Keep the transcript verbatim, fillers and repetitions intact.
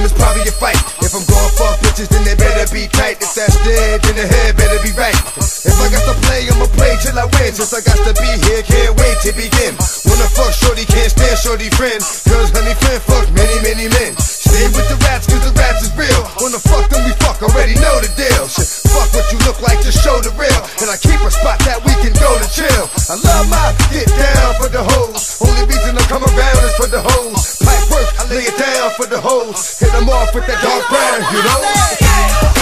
it's probably a fight. If I'm going for bitches, then they better be tight. If that's dead, then the head better be right. If I got to play, I'ma play till I win. Since I got to be here, can't wait to begin. Wanna fuck shorty, can't stand shorty friend. Cause honey friend fuck many, many men. Stay with the rats, cause the rats is real. Wanna fuck, then we fuck, already know the deal. Shit, fuck what you look like, just show the real. And I keep a spot that we can go to chill. I love my get down for the hoes. Only reason I come around is for the hoes. Pipe work, I lay it down for the hoes. Hit them off with that dark brown, you know.